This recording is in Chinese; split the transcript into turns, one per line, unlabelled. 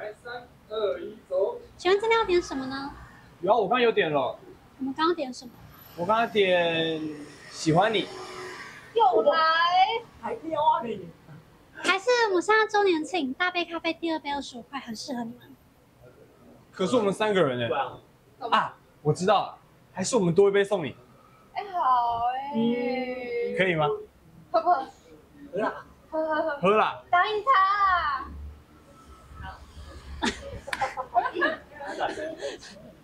来3、2、1，走。
请问今天要点什么呢？
有啊，我刚刚有点了。
我们刚刚点什么？
我刚刚点喜欢你。
又来，
还撩啊你！
还是我们现在周年庆，大杯咖啡第2杯25块，很适合你们。
可是我们3个人
对啊，
啊，我知道了，还是我们多1杯送你，
哎，好哎，
可以吗？
喝不喝？
喝啦，
喝，
喝啦。
答应他。